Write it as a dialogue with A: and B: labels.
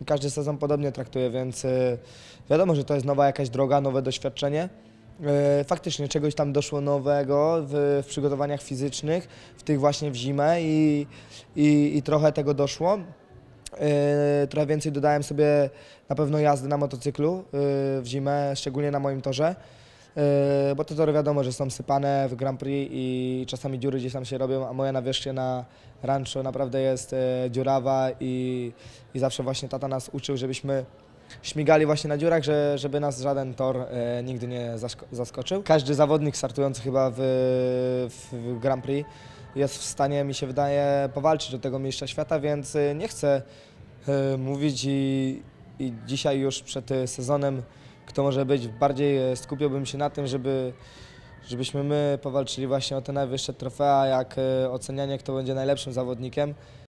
A: każdy sezon podobnie traktuje, więc wiadomo, że to jest nowa jakaś droga, nowe doświadczenie. Faktycznie czegoś tam doszło nowego w przygotowaniach fizycznych, w tych właśnie w zimę i trochę tego doszło. Trochę więcej dodałem sobie na pewno jazdy na motocyklu w zimę, szczególnie na moim torze, bo te tory wiadomo, że są sypane w Grand Prix i czasami dziury gdzieś tam się robią, a moja nawierzchnia na rancho naprawdę jest dziurawa i zawsze właśnie tata nas uczył, żebyśmy śmigali właśnie na dziurach, żeby nas żaden tor nigdy nie zaskoczył. Każdy zawodnik startujący chyba w Grand Prix jest w stanie, mi się wydaje, powalczyć o tego mistrza świata, więc nie chcę mówić i dzisiaj już przed sezonem, kto może być, bardziej skupiłbym się na tym, żebyśmy my powalczyli właśnie o te najwyższe trofea, jak ocenianie, kto będzie najlepszym zawodnikiem.